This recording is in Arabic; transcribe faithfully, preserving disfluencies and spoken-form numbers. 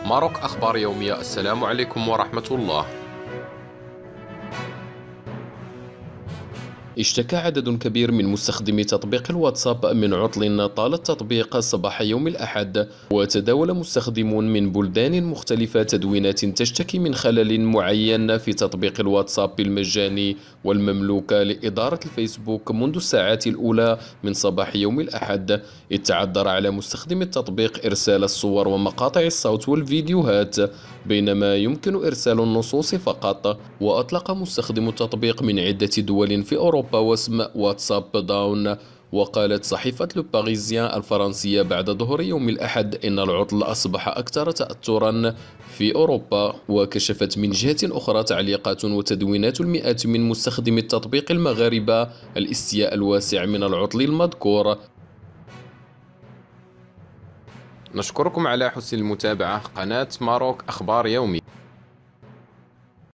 ماروك أخبار يومية. السلام عليكم ورحمة الله. اشتكى عدد كبير من مستخدمي تطبيق الواتساب من عطل طال التطبيق صباح يوم الأحد، وتداول مستخدمون من بلدان مختلفة تدوينات تشتكي من خلل معين في تطبيق الواتساب المجاني والمملوك لإدارة الفيسبوك منذ الساعات الأولى من صباح يوم الأحد، إذ تعذر على مستخدم التطبيق إرسال الصور ومقاطع الصوت والفيديوهات، بينما يمكن إرسال النصوص فقط. وأطلق مستخدم التطبيق من عدة دول في أوروبا واسم واتساب داون. وقالت صحيفة لو باريزيان الفرنسية بعد ظهر يوم الأحد إن العطل أصبح أكثر تأثرا في أوروبا. وكشفت من جهة أخرى تعليقات وتدوينات المئات من مستخدمي التطبيق المغاربة الاستياء الواسع من العطل المذكور. نشكركم على حسن المتابعة. قناة ماروك أخبار يومي.